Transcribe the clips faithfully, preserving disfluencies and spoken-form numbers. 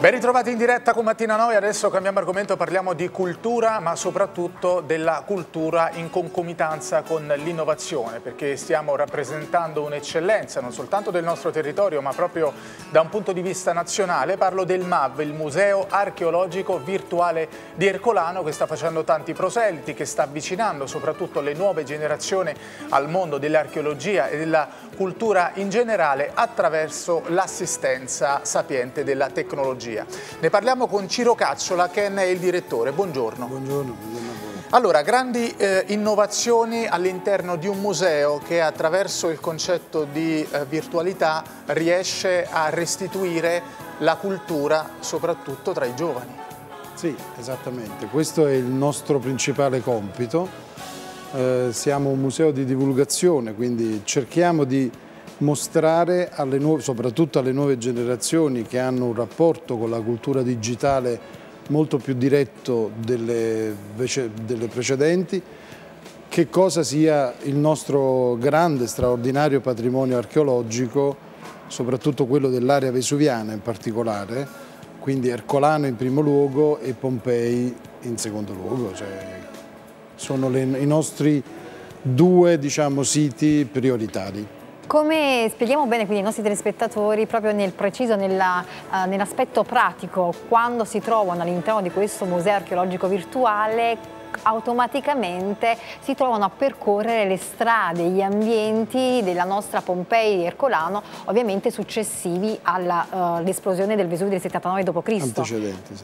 Ben ritrovati in diretta con Mattina Noi, adesso cambiamo argomento, parliamo di cultura, ma soprattutto della cultura in concomitanza con l'innovazione, perché stiamo rappresentando un'eccellenza non soltanto del nostro territorio, ma proprio da un punto di vista nazionale. Parlo del M A V, il Museo Archeologico Virtuale di Ercolano, che sta facendo tanti proseliti, che sta avvicinando soprattutto le nuove generazioni al mondo dell'archeologia e della cultura in generale attraverso l'assistenza sapiente della tecnologia. Ne parliamo con Ciro Cacciola, che è il direttore. Buongiorno. Buongiorno, buongiorno a voi. Allora, grandi eh, innovazioni all'interno di un museo che attraverso il concetto di eh, virtualità riesce a restituire la cultura soprattutto tra i giovani. Sì, esattamente. Questo è il nostro principale compito. Eh, siamo un museo di divulgazione, quindi cerchiamo di mostrare alle nuove, soprattutto alle nuove generazioni che hanno un rapporto con la cultura digitale molto più diretto delle, delle precedenti, che cosa sia il nostro grande, straordinario patrimonio archeologico, soprattutto quello dell'area vesuviana in particolare, quindi Ercolano in primo luogo e Pompei in secondo luogo. Cioè, sono le, i nostri due, diciamo, siti prioritari. Come spieghiamo bene quindi ai nostri telespettatori, proprio nel preciso, uh, nell'aspetto pratico, quando si trovano all'interno di questo museo archeologico virtuale, automaticamente si trovano a percorrere le strade, gli ambienti della nostra Pompei di Ercolano, ovviamente successivi all'esplosione uh, del Vesuvio del settantanove dopo Cristo. Antecedenti, sì.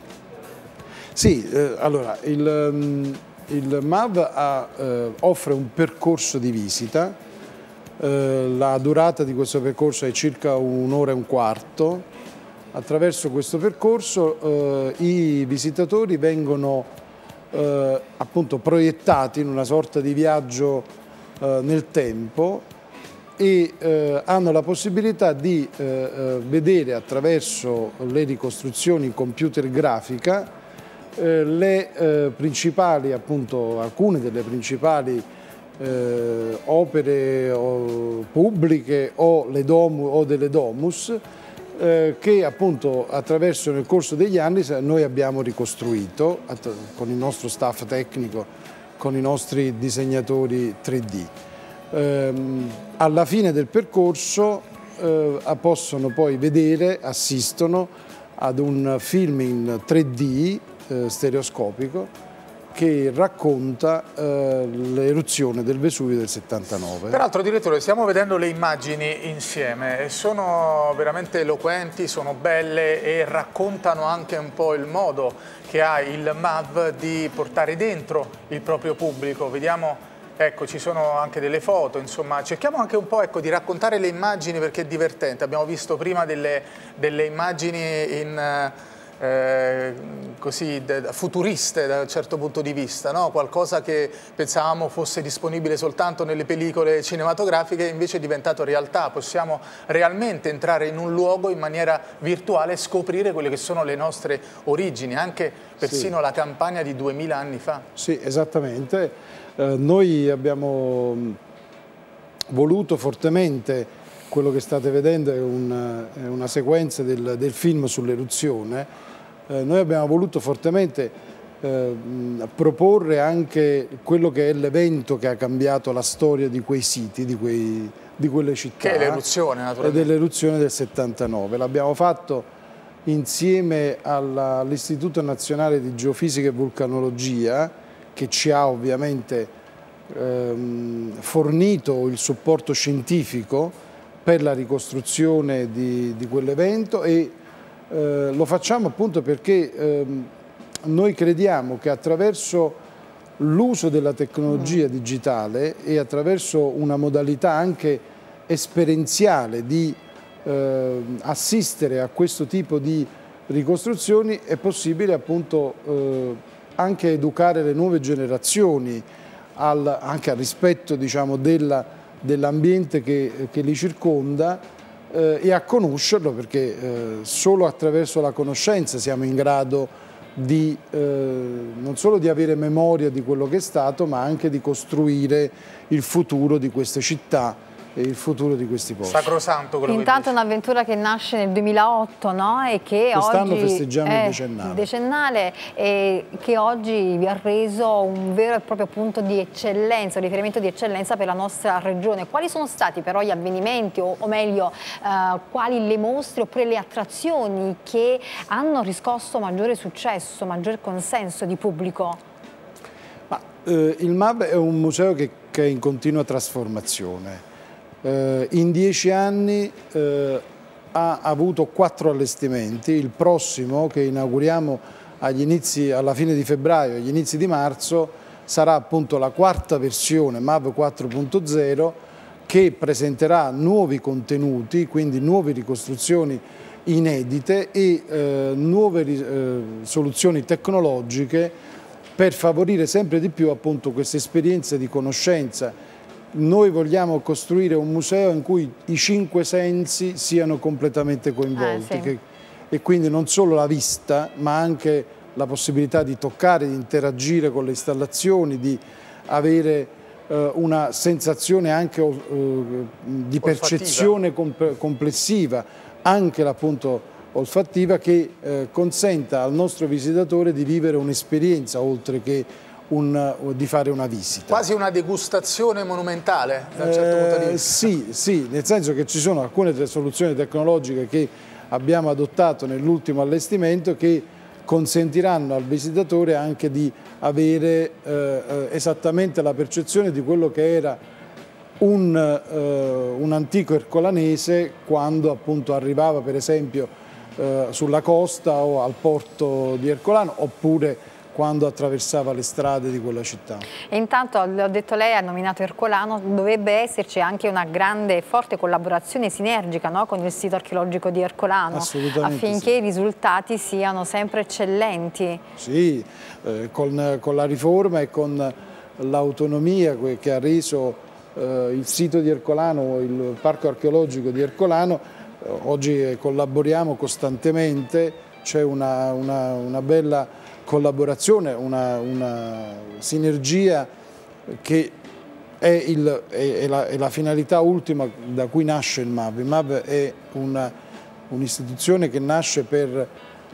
Sì, eh, allora, il, um, il M A V ha, eh, offre un percorso di visita. La durata di questo percorso è circa un'ora e un quarto. Attraverso questo percorso eh, i visitatori vengono eh, appunto proiettati in una sorta di viaggio eh, nel tempo e eh, hanno la possibilità di eh, vedere attraverso le ricostruzioni computer grafica eh, le eh, principali, appunto, alcune delle principali Eh, opere o, pubbliche o, le domu, o delle domus eh, che appunto attraverso nel corso degli anni noi abbiamo ricostruito con il nostro staff tecnico, con i nostri disegnatori tre D. Eh, alla fine del percorso eh, possono poi vedere, assistono ad un film in tre D eh, stereoscopico che racconta eh, l'eruzione del Vesuvio del settantanove. Peraltro, direttore, stiamo vedendo le immagini insieme e sono veramente eloquenti, sono belle e raccontano anche un po' il modo che ha il M A V di portare dentro il proprio pubblico. Vediamo, ecco, ci sono anche delle foto, insomma, cerchiamo anche un po', ecco, di raccontare le immagini perché è divertente. Abbiamo visto prima delle, delle immagini in... Eh, così futuriste da un certo punto di vista, no? Qualcosa che pensavamo fosse disponibile soltanto nelle pellicole cinematografiche, invece è diventato realtà. Possiamo realmente entrare in un luogo in maniera virtuale e scoprire quelle che sono le nostre origini, anche persino sì. La Campania di duemila anni fa. Sì, esattamente. Eh, noi abbiamo voluto fortemente, quello che state vedendo è una, è una sequenza del, del film sull'eruzione. Eh, noi abbiamo voluto fortemente eh, proporre anche quello che è l'evento che ha cambiato la storia di quei siti, di, quei, di quelle città. Che è l'eruzione, naturalmente. E dell'eruzione del settantanove. L'abbiamo fatto insieme all'Istituto Nazionale di Geofisica e Vulcanologia, che ci ha ovviamente ehm, fornito il supporto scientifico per la ricostruzione di, di quell'evento e eh, lo facciamo appunto perché eh, noi crediamo che attraverso l'uso della tecnologia digitale e attraverso una modalità anche esperienziale di eh, assistere a questo tipo di ricostruzioni è possibile appunto eh, anche educare le nuove generazioni al, anche al rispetto, diciamo, della dell'ambiente che, che li circonda eh, e a conoscerlo, perché eh, solo attraverso la conoscenza siamo in grado di, eh, non solo di avere memoria di quello che è stato, ma anche di costruire il futuro di queste città il futuro di questi posti. Sacrosanto quello Intanto che è un'avventura che nasce nel duemilaotto, no? E che quest'anno oggi festeggiamo è il decennale. il decennale e che oggi vi ha reso un vero e proprio punto di eccellenza, un riferimento di eccellenza per la nostra regione. Quali sono stati però gli avvenimenti o, o meglio eh, quali le mostre oppure le attrazioni che hanno riscosso maggiore successo, maggior consenso di pubblico? Ma, eh, il M A B è un museo che, che è in continua trasformazione. Eh, in dieci anni eh, ha avuto quattro allestimenti, il prossimo che inauguriamo agli inizi, alla fine di febbraio, agli inizi di marzo, sarà appunto la quarta versione M A B quattro punto zero che presenterà nuovi contenuti, quindi nuove ricostruzioni inedite e eh, nuove eh, soluzioni tecnologiche per favorire sempre di più appunto queste esperienze di conoscenza. Noi vogliamo costruire un museo in cui i cinque sensi siano completamente coinvolti eh, sì. che, e quindi non solo la vista ma anche la possibilità di toccare, di interagire con le installazioni, di avere eh, una sensazione anche eh, di percezione comp complessiva, anche appunto olfattiva, che eh, consenta al nostro visitatore di vivere un'esperienza oltre che Un, di fare una visita. Quasi una degustazione monumentale da un certo eh, punto di vista. Sì, sì, nel senso che ci sono alcune soluzioni tecnologiche che abbiamo adottato nell'ultimo allestimento che consentiranno al visitatore anche di avere eh, esattamente la percezione di quello che era un, eh, un antico ercolanese quando appunto arrivava per esempio eh, sulla costa o al porto di Ercolano oppure quando attraversava le strade di quella città. E intanto, l'ho detto lei, ha nominato Ercolano, dovrebbe esserci anche una grande e forte collaborazione sinergica, no, con il sito archeologico di Ercolano, affinché sì. i risultati siano sempre eccellenti. Sì, eh, con, con la riforma e con l'autonomia che ha reso eh, il sito di Ercolano, il parco archeologico di Ercolano, eh, oggi collaboriamo costantemente, c'è una, una, una bella collaborazione, una, una sinergia che è, il, è, è, la, è la finalità ultima da cui nasce il M A B. Il M A B è un'istituzione che nasce per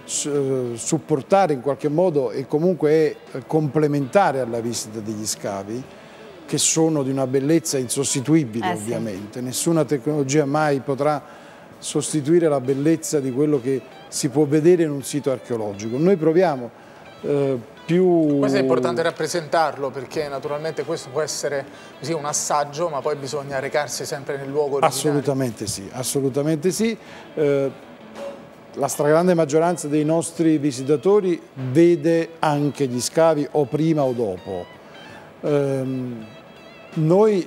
supportare in qualche modo e comunque è complementare alla visita degli scavi, che sono di una bellezza insostituibile eh, ovviamente. Sì. Nessuna tecnologia mai potrà sostituire la bellezza di quello che si può vedere in un sito archeologico. Noi proviamo Eh, più... Questo è importante rappresentarlo perché naturalmente questo può essere così un assaggio, ma poi bisogna recarsi sempre nel luogo originario. Assolutamente sì, assolutamente sì. Eh, la stragrande maggioranza dei nostri visitatori vede anche gli scavi o prima o dopo. Eh, noi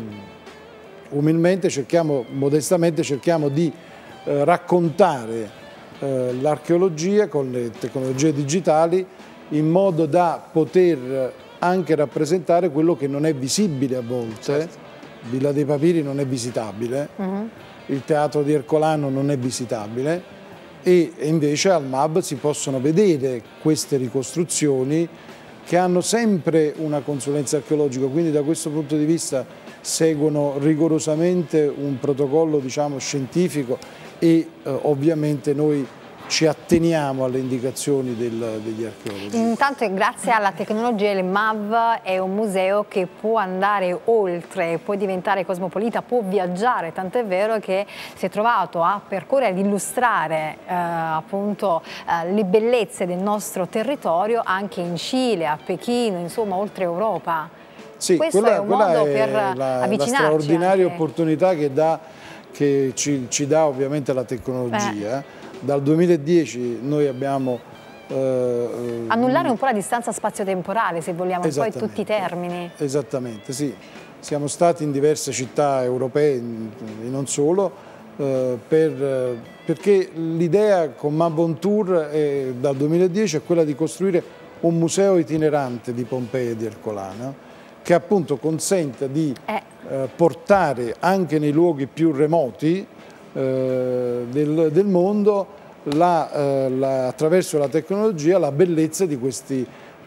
umilmente cerchiamo, modestamente cerchiamo di eh, raccontare eh, l'archeologia con le tecnologie digitali in modo da poter anche rappresentare quello che non è visibile a volte. Certo. Villa dei Papiri non è visitabile, uh-huh. il teatro di Ercolano non è visitabile e invece al M A B si possono vedere queste ricostruzioni che hanno sempre una consulenza archeologica, quindi da questo punto di vista seguono rigorosamente un protocollo, diciamo, scientifico e eh, ovviamente noi ci atteniamo alle indicazioni del, degli archeologi. Intanto grazie alla tecnologia il M A V è un museo che può andare oltre, può diventare cosmopolita, può viaggiare, tant'è vero che si è trovato a percorrere, ad illustrare eh, appunto eh, le bellezze del nostro territorio anche in Cile, a Pechino, insomma oltre Europa. Sì, questo quella, è un modo è per la, avvicinarci. La straordinaria anche. opportunità che, dà, che ci, ci dà ovviamente la tecnologia. Eh. Dal duemiladieci noi abbiamo... Eh, Annullare un po' la distanza spazio-temporale, se vogliamo, un po' in tutti i termini. Esattamente, sì. Siamo stati in diverse città europee, e non solo, eh, per, perché l'idea con M A B on Tour è, dal duemiladieci è quella di costruire un museo itinerante di Pompei e di Ercolano, che appunto consente di eh. Eh, portare anche nei luoghi più remoti eh, del, del mondo la, eh, la, attraverso la tecnologia la bellezza di questi,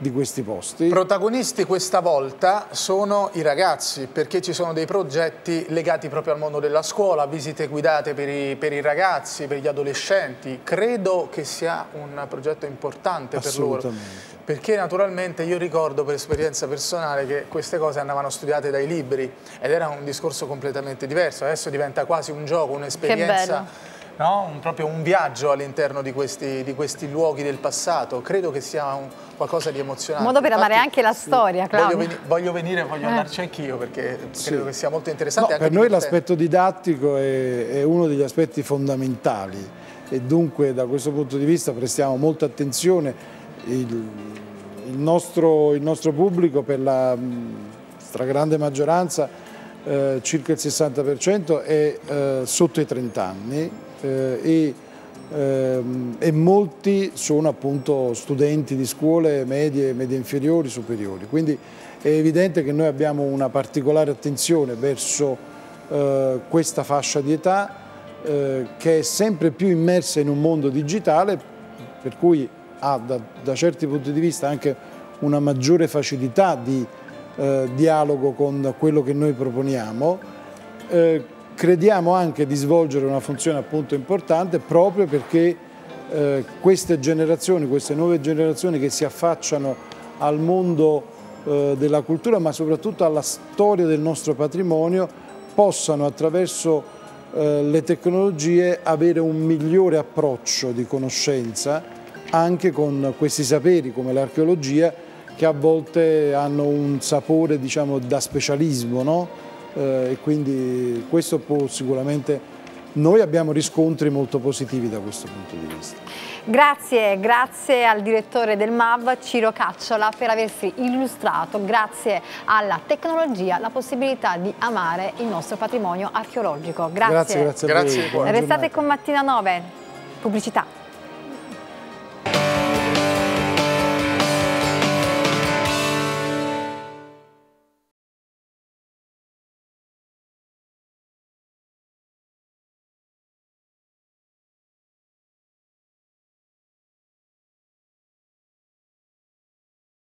di questi posti. Protagonisti questa volta sono i ragazzi, perché ci sono dei progetti legati proprio al mondo della scuola, visite guidate per i, per i ragazzi, per gli adolescenti. Credo che sia un progetto importante per loro, perché naturalmente io ricordo per esperienza personale che queste cose andavano studiate dai libri ed era un discorso completamente diverso. Adesso diventa quasi un gioco, un'esperienza. No? Un, proprio un viaggio all'interno di questi, di questi luoghi del passato. Credo che sia un, qualcosa di emozionante. Un modo per Infatti, amare anche la storia, Claudio. Voglio, veni voglio venire, voglio eh. andarci anch'io perché sì. credo che sia molto interessante. No, anche per noi l'aspetto didattico è, è uno degli aspetti fondamentali e dunque da questo punto di vista prestiamo molta attenzione. Il, il, nostro, il nostro pubblico per la stragrande maggioranza, eh, circa il sessanta per cento, è eh, sotto i trenta anni. Eh, e, ehm, e molti sono appunto studenti di scuole medie, medie inferiori, superiori, quindi è evidente che noi abbiamo una particolare attenzione verso eh, questa fascia di età eh, che è sempre più immersa in un mondo digitale, per cui ha da, da certi punti di vista anche una maggiore facilità di eh, dialogo con quello che noi proponiamo. Eh, Crediamo anche di svolgere una funzione appunto importante proprio perché eh, queste generazioni, queste nuove generazioni che si affacciano al mondo eh, della cultura ma soprattutto alla storia del nostro patrimonio possano attraverso eh, le tecnologie avere un migliore approccio di conoscenza anche con questi saperi come l'archeologia che a volte hanno un sapore diciamo da specialismo, no? Eh, e quindi questo può sicuramente, noi abbiamo riscontri molto positivi da questo punto di vista. Grazie, grazie al direttore del M A V Ciro Cacciola per aversi illustrato, grazie alla tecnologia, la possibilità di amare il nostro patrimonio archeologico. Grazie. Grazie, grazie a voi. Grazie. Restate con Mattina nove, pubblicità.